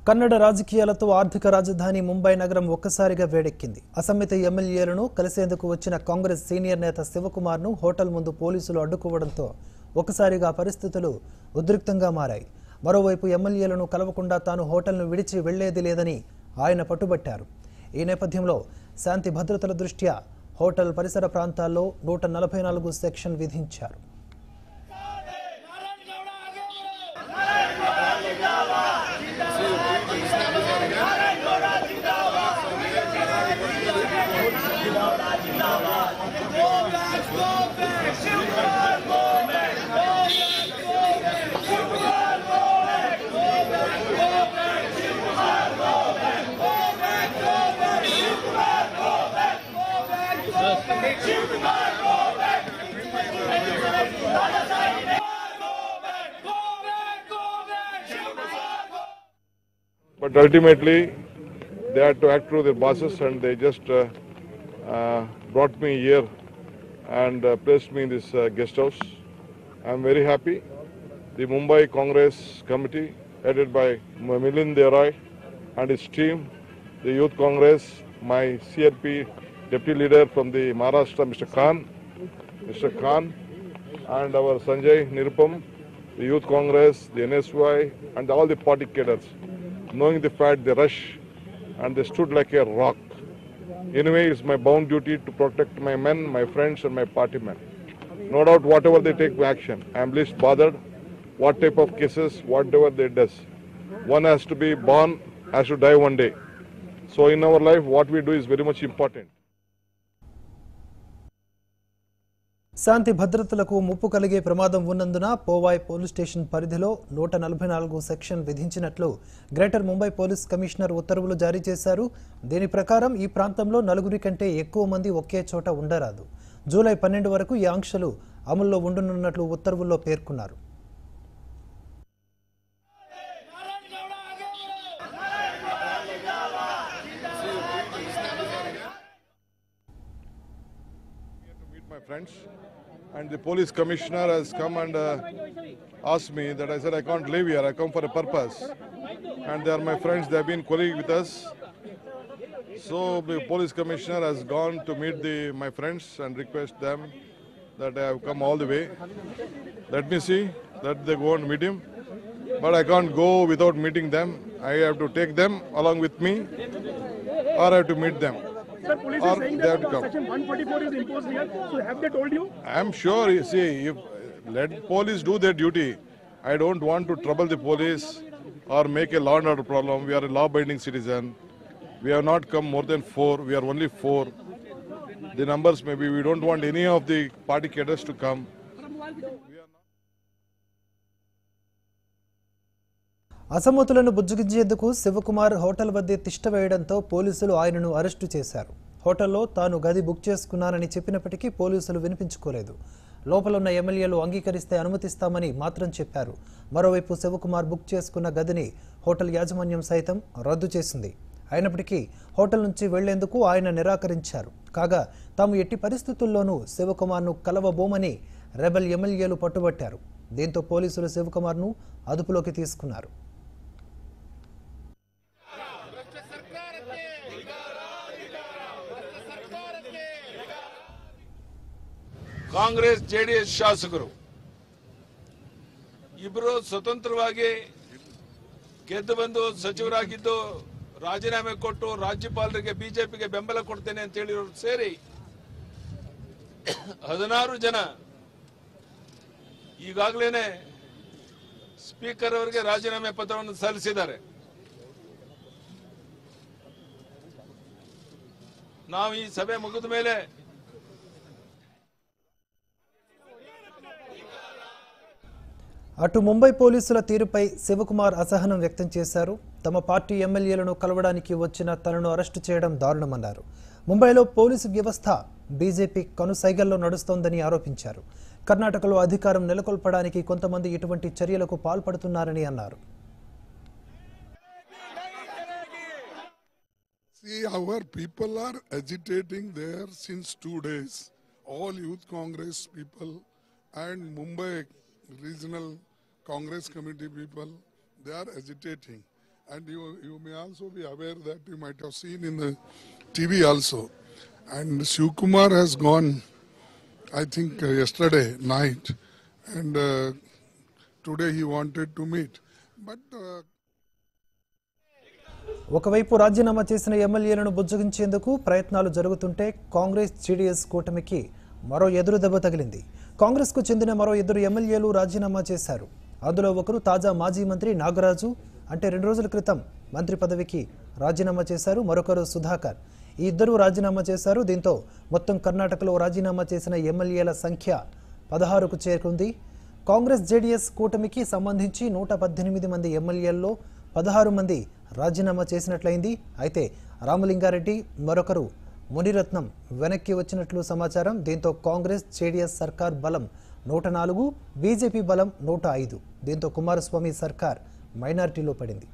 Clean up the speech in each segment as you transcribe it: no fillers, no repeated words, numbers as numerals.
కన్నడ రాజకీయాలతో ఆర్థిక రాజధాని ముంబై నగరం ఒక్కసారిగా వేడెక్కింది. అసమ్మిత ఎమ్మెల్యేలను కలిసేందుకు వచ్చిన కాంగ్రెస్ సీనియర్ నేత శివకుమార్ను హోటల్ ముందు పోలీసులు అడ్డుకోవడంతో ఒక్కసారిగా పరిస్థితులు ఉద్రిక్తంగా మారాయి. మరోవైపు ఎమ్మెల్యేలను కలవకుండా తాను హోటల్ను విడిచి వెళ్లేది లేదని ఆయన పట్టుబట్టారు. ఈ నేపథ్యంలో శాంతి భద్రతల దృష్ట్యా హోటల్ పరిసర ప్రాంతాల్లో 144 సెక్షన్ విధించారు. But ultimately, they had to act through their bosses, and they just brought me here and placed me in this guest house. I am very happy. The Mumbai Congress Committee, headed by Milind Derai and his team, the Youth Congress, my CRP Deputy Leader from the Maharashtra, Mr. Khan, and our Sanjay Nirupam, the Youth Congress, the NSY, and all the party cadres. Knowing the fact, they rush and they stood like a rock. Anyway, it's my bound duty to protect my men, my friends, and my party men. No doubt, whatever they take action, I am least bothered. What type of cases, whatever they does, one has to be born, has to die one day. So in our life, what we do is very much important. శాంతి భద్రతలకు ముప్పు కలిగే ప్రమాదం ఉన్నందున పోవాయ్ police station పరిధిలో 144 section విధించినట్లు greater Mumbai police commissioner ఉత్తర్వులు జారీ చేశారు. దీని ప్రకారం ఈ ప్రాంతంలో 4 కంటే ఎక్కువ మంది ఒకే చోట ఉండరాదు. జూలై 12 వరకు ఈ ఆంక్షలు అమల్లో ఉండనున్నట్లు ఉత్తర్వుల్లో పేర్కొన్నారు. And the police commissioner has come and asked me that I said I can't live here, I come for a purpose. And they are my friends, they have been colleagues with us. So the police commissioner has gone to meet my friends and request them that I have come all the way. Let me see that they go and meet him. But I can't go without meeting them. I have to take them along with me or I have to meet them. Sir, police is saying that section 144 is imposed here. So have they told you? I am sure. See, if let police do their duty. I don't want to trouble the police or make a law and order problem. We are a law-abiding citizen. We have not come more than 4. We are only 4. The numbers maybe we don't want any of the party cadres to come. అసమ్మతులను బుజ్జగించేందుకు Shivakumar hotel వద్ద తిష్ట వేయడంతో పోలీసులు ఆయనను arrest చేశారు. హోటల్లో తాను గది బుక్ చేసుకున్నానని చెప్పినప్పటికీ పోలీసులు వినిపించుకోలేదు. లోపల ఉన్న ఎమ్మెల్యేలు అంగీకరిస్తే అనుమతిస్తామని మాత్రం చెప్పారు. మరోవైపు శివకుమార్ బుక్ చేసుకున్న గదిని హోటల్ యాజమాన్యం సైతం రద్దు చేసింది. అయినప్పటికీ హోటల్ నుంచి వెళ్లేందుకు ఆయన నిరాకరించారు. కాగా తాము ఎట్టి పరిస్థితుల్లోనూ శివకుమార్ను కలవబోమని రెబెల్ ఎమ్మెల్యేలు పట్టుబట్టారు. దీంతో పోలీసులు శివకుమార్ను అదుపులోకి తీసుకున్నారు. ಕಾಂಗ್ರೆಸ್ ಜೆಡಿಎಸ್ ಶಾಸಕರು ಇಬ್ಬರು ಸ್ವತಂತ್ರವಾಗಿ ಗೆದ್ದು ಬಂದು ಸಚಿವರಾಗಿದ್ದು ರಾಜೀನಾಮೆ ಕೊಟ್ಟು ರಾಜ್ಯಪಾಲರಿಗೆ ಬಿಜೆಪಿಗೆ ಬೆಂಬಲ ಕೊಡ್ತೇನೆ ಅಂತ ಹೇಳಿರೋರು ಸೇರಿ 16 ಜನ ಈಗಾಗಲೇ ಸ್ಪೀಕರ್ ಅವರಿಗೆ ರಾಜೀನಾಮೆ ಪತ್ರವನ್ನು ಸಲ್ಲಿಸಿದ್ದಾರೆ. ನಾವು ಈ ಸಭೆ ಮುಗಿದ ಮೇಲೆ అటు ముంబై పోలీసుల తీరుపై శివకుమార్ అసహనం వ్యక్తం చేశారు. తమ పార్టీ ఎమ్మెల్యేలను కలవడానికి వచ్చిన తనను అరెస్టు చేయడం దారుణమన్నారు. ముంబైలో పోలీసు వ్యవస్థ బీజేపీ కనుసైగల్లో నడుస్తోందని ఆరోపించారు. కర్ణాటకలో అధికారం నెలకొల్పడానికి కొంతమంది ఇటువంటి చర్యలకు పాల్పడుతున్నారని అన్నారు. See, our people are agitating there since 2 days. All Youth Congress people and Mumbai Regional Congress Committee people, they are agitating. And you may also be aware that you might have seen in the TV also. And Shivkumar has gone, I think, yesterday night. And today he wanted to meet. But ఒకవైపు రాజీనామా చేసిన ఎమ్మెల్యేలను బుజ్జగించేందుకు ప్రయత్నాలు జరుగుతుంటే Congress JDS కూటమికి మరో ఎదురు దెబ్బ తగిలింది. కాంగ్రెస్కు చెందిన మరో 2 ఎమ్మెల్యేలు రాజీనామా చేశారు. అందులో ఒకరు తాజా మాజీ మంత్రి నాగరాజు, అంటే 2 రోజుల క్రితం మంత్రి పదవికి రాజీనామా చేశారు. మరొకరు సుధాకర్. ఈ ఇద్దరు రాజీనామా చేశారు. దీంతో మొత్తం కర్ణాటకలో రాజీనామా చేసిన ఎమ్మెల్యేల సంఖ్య 16కు చేరుకుంది. కాంగ్రెస్ జేడీఎస్ కూటమికి సంబంధించి 118 మంది ఎమ్మెల్యేల్లో 16 మంది రాజీనామా చేసినట్లయింది. అయితే రామలింగారెడ్డి, మరొకరు మునిరత్నం వెనక్కి వచ్చినట్లు సమాచారం. దీంతో కాంగ్రెస్ జేడీఎస్ సర్కార్ బలం 104, బీజేపీ బలం 105. దీంతో కుమారస్వామి సర్కార్ మైనారిటీలో పడింది.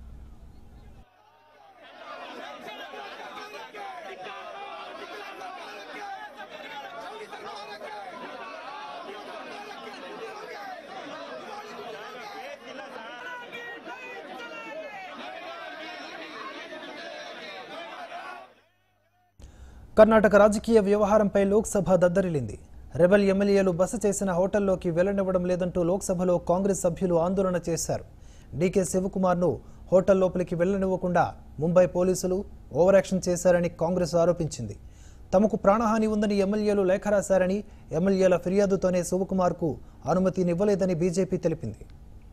కర్ణాటక రాజకీయ వ్యవహారంపై లోక్సభ దద్దరిల్లింది. రెబల్ ఎమ్మెల్యేలు బస చేసిన హోటల్లోకి వెళ్లనివ్వడం లేదంటూ లోక్సభలో కాంగ్రెస్ సభ్యులు ఆందోళన చేశారు. డీకే శివకుమార్ను హోటల్ లోపలికి వెళ్లనివ్వకుండా ముంబై పోలీసులు ఓవర్ యాక్షన్ చేశారని కాంగ్రెస్ ఆరోపించింది. తమకు ప్రాణహాని ఉందని ఎమ్మెల్యేలు లేఖ రాశారని, ఎమ్మెల్యేల ఫిర్యాదుతోనే శివకుమార్కు అనుమతినివ్వలేదని బీజేపీ తెలిపింది.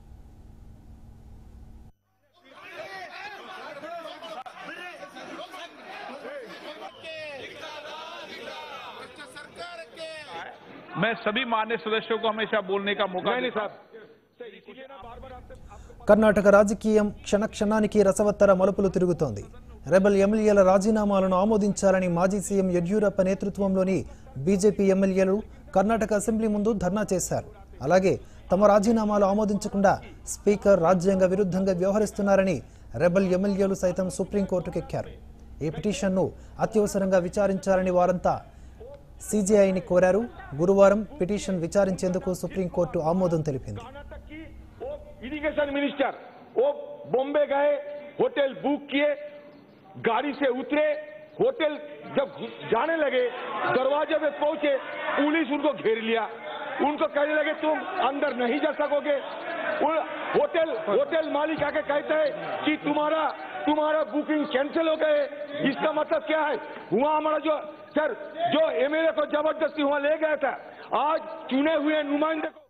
मैं सभी मान्य सदस्यों को हमेशा बोलने का मौका देता हूं। కర్ణాటక రాజకీయం క్షణక్షణానికి రసవత్తర మలుపులు తిరుగుతోంది. రెబల్ ఎమ్మెల్యేల రాజీనామాలను ఆమోదించాలని మాజీ సీఎం యడ్యూరప్ప నేతృత్వంలోని బీజేపీ ఎమ్మెల్యేలు కర్ణాటక అసెంబ్లీ ముందు ధర్నా చేశారు. అలాగే తమ రాజీనామాలు ఆమోదించకుండా స్పీకర్ రాజ్యాంగ విరుద్ధంగా వ్యవహరిస్తున్నారని రెబల్ ఎమ్మెల్యేలు సైతం సుప్రీంకోర్టుకు ఎక్కారు. ఈ పిటిషన్ను అత్యవసరంగా విచారించాలని వారంతా सीजीआईని కోరారు. గురువారం పిటిషన్ విచారించేందుకు సుప్రీంకోర్టు ఆమోదం తెలిపింది. इरिगेशन मिनिस्टर वो बॉम्बे गए, होटल बुक किए, गाड़ी से उतरे, होटल जब जाने लगे दरवाजे पे पहुंचे, पुलिस उनको घेर लिया, उनको कहने लगे तुम अंदर नहीं जा सकोगे। होटल मालिक आके कहता है कि तुम्हारा बुकिंग कैंसिल हो गए। इसका मतलब क्या है? हुआ हमारा जो एमएलए को जबरदस्ती वहां ले गया था, आज चुने हुए नुमाइंदे को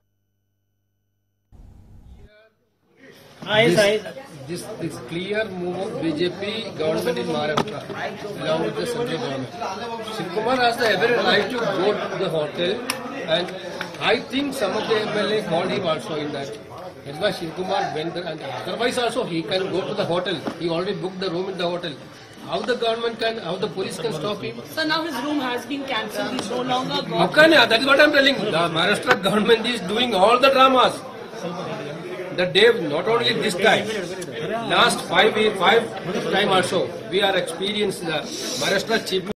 This clear move of BJP government in Maharashtra along with the central government. Shivkumar has the every right to go to the hotel, and I think some of the MLAs called him also in that. That's why Shivkumar went there, and otherwise also he can go to the hotel. He already booked the room in the hotel. How the government can, how the police can stop him? So now his room has been cancelled. He's no longer going. How can? That is what I'm telling. The Maharashtra government is doing all the dramas. The day, not only this time, last 5 time also, we are experiencing the Maharashtra chief